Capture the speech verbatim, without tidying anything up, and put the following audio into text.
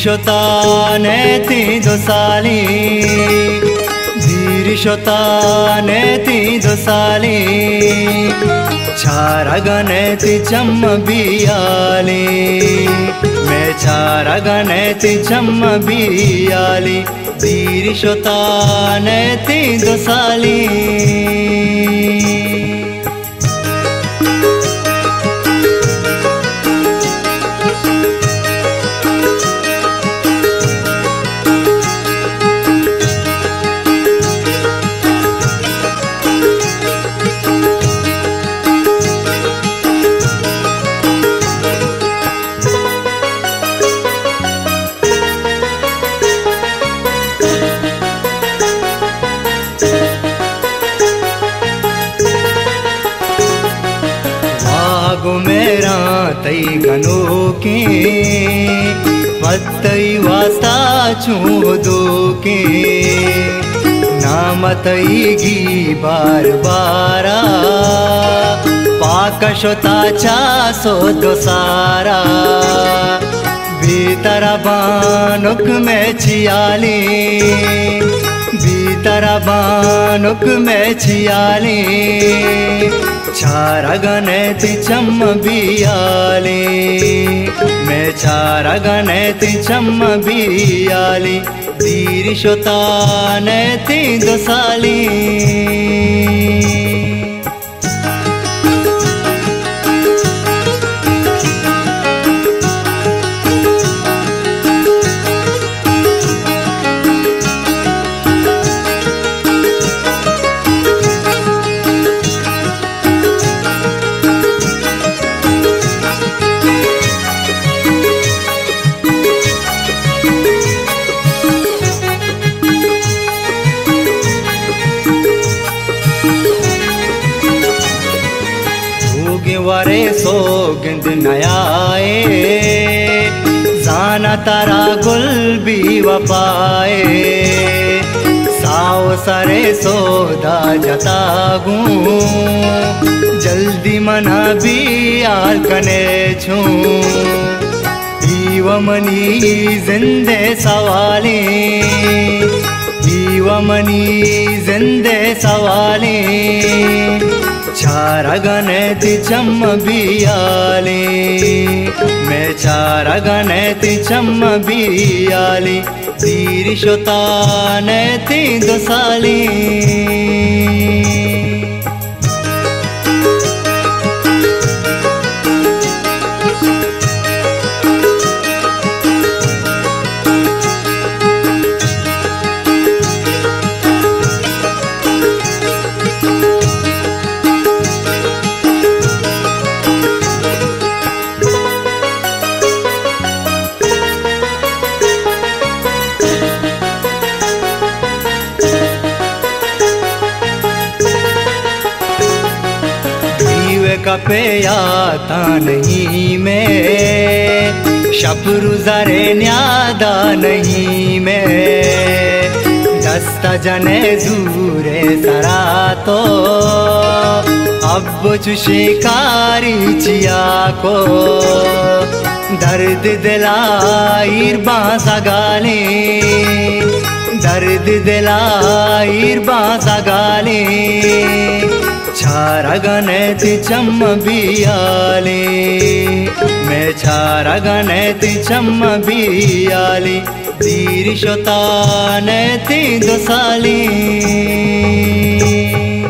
धीरिशोतानेति दोसाली धीरिशोतानेति दोसाली छारगनेति चम्म बियाली मैं छारगनेति चम्म बियाली धीरिशोतानेति दोसाली गो मेरा तई गनो के पतई वास्ता छूदो के नाम तई गी बार बारा पाकशोता चा सो दो सारा भीतर बानुक में छियाली भीतर बानुक में छियाली छारगनेति चम्म बियाली मैं छारगनेति चम्म बियाली धीरिशोतानेति दोसाली वरे सोगंद नयाए जाना तारा गुल भी वपाए साव सरे सोदा जतागू जल्दी मना भी आल कने छू ईवमनी जिंदे सवाली ईवमनी जिंदे सवाली छारगनेति चम्म बियाली मैं छारगनेति चम्म बियाली धीरिशोतानेति दोसाली कपे याता नहीं मैं शपरू जरे न्यादा नहीं मैं दस्ता जने जूरे सरा तो अब शिकारी चिया को दर्द दिलाइर बांसा गाली दर्द दिलाइर बांसा गाली छारगनेति चम्म बियाली मैं छारगनेति चम्म बियाली धीरिशोतानेति दोसाली।